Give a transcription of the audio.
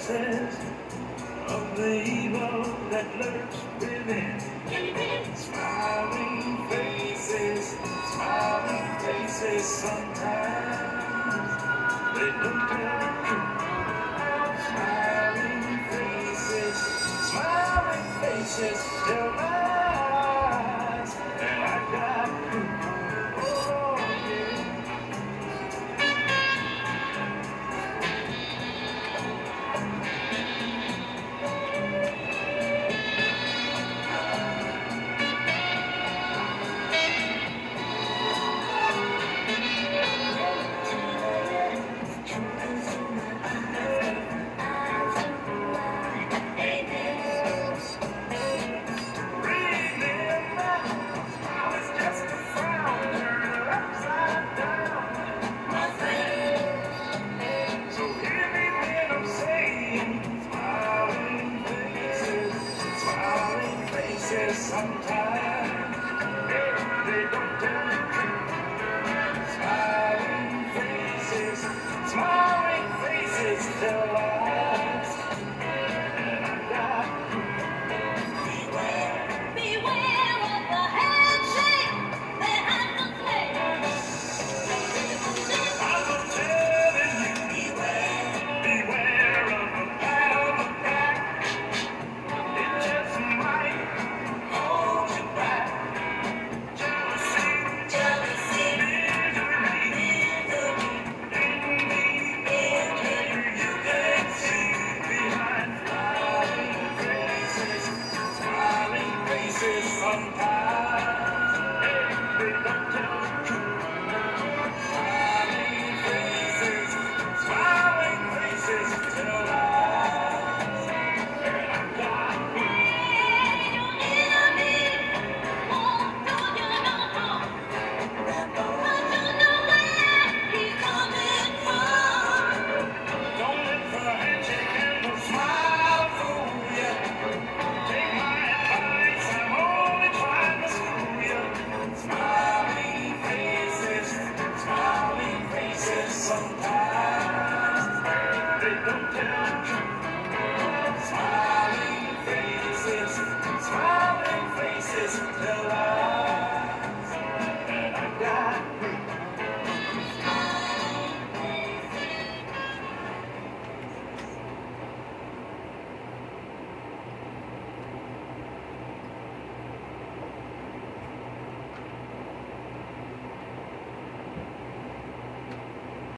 sense of the evil that lurks within. Smiling faces, sometimes they don't tell the truth. Smiling faces tell lies, and I got proof. Oh, yeah. Sometimes they don't tell the truth. Smiling faces tell lies, and I got proof. Beware of the handshake that has the flame. I'm telling you, beware of the pat on the back. It just might hold you back. Jealousy, misery, envy, you can see behind smiling faces sometimes. They don't tell the truth. Smiling faces tell lies, and I got Your enemy won't do you no harm, but you know where he's coming from. Don't let the handshake and the smile fool ya. Take my advice, I'm only trying to school ya. Smiling faces, sometimes they don't tell the truth. Smiling faces tell lies.